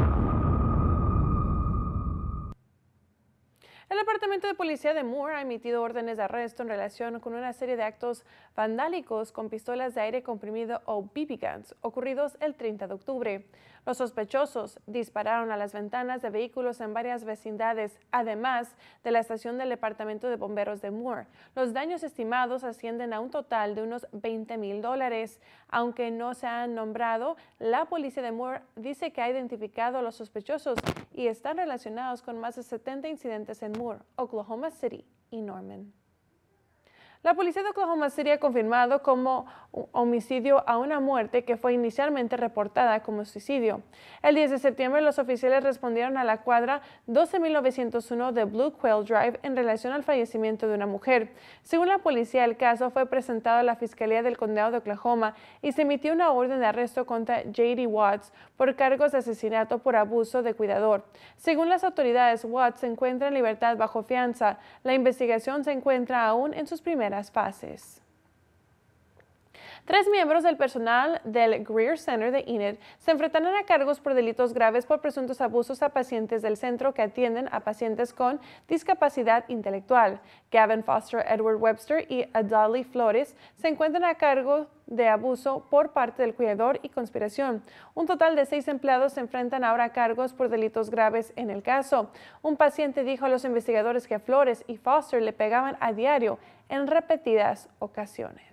El Departamento de Policía de Moore ha emitido órdenes de arresto en relación con una serie de actos vandálicos con pistolas de aire comprimido o BB guns ocurridos el 30 de octubre. Los sospechosos dispararon a las ventanas de vehículos en varias vecindades, además de la estación del Departamento de Bomberos de Moore. Los daños estimados ascienden a un total de unos $20,000. Aunque no se han nombrado, la policía de Moore dice que ha identificado a los sospechosos y están relacionados con más de 70 incidentes en Moore, Oklahoma City y Norman. La policía de Oklahoma City ha confirmado como homicidio a una muerte que fue inicialmente reportada como suicidio. El 10 de septiembre, los oficiales respondieron a la cuadra 12901 de Blue Quail Drive en relación al fallecimiento de una mujer. Según la policía, el caso fue presentado a la Fiscalía del Condado de Oklahoma y se emitió una orden de arresto contra J.D. Watts por cargos de asesinato por abuso de cuidador. Según las autoridades, Watts se encuentra en libertad bajo fianza. La investigación se encuentra aún en sus primeras fases. 3 miembros del personal del Greer Center de Enid se enfrentarán a cargos por delitos graves por presuntos abusos a pacientes del centro que atienden a pacientes con discapacidad intelectual. Gavin Foster, Edward Webster y Adaly Flores se encuentran a cargo de abuso por parte del cuidador y conspiración. Un total de 6 empleados se enfrentan ahora a cargos por delitos graves en el caso. Un paciente dijo a los investigadores que Flores y Foster le pegaban a diario en repetidas ocasiones.